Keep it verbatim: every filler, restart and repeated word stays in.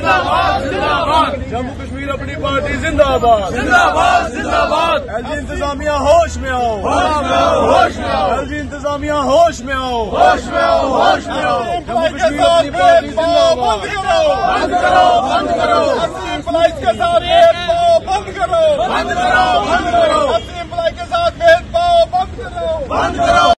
जिंदाबाद जिंदाबाद। जम्मू कश्मीर अपनी पार्टी जिंदाबाद जिंदाबाद जिंदाबाद। एलजी इंतजामिया होश में आओ, होश में आओ, होश में आओ। एलजी इंतजामिया होश में आओ, होश में आओ, होश में आओ। जम्मू कश्मीर अपनी पार्टी जिंदाबाद। बंद करो, बंद करो, बंद करो। अपनी एम्प्लॉइज के साथ भेदभाव बंद करो, बंद करो, बंद करो। अपनी एम्प्लॉय के साथ भेदभाव बंद करो, बंद करो।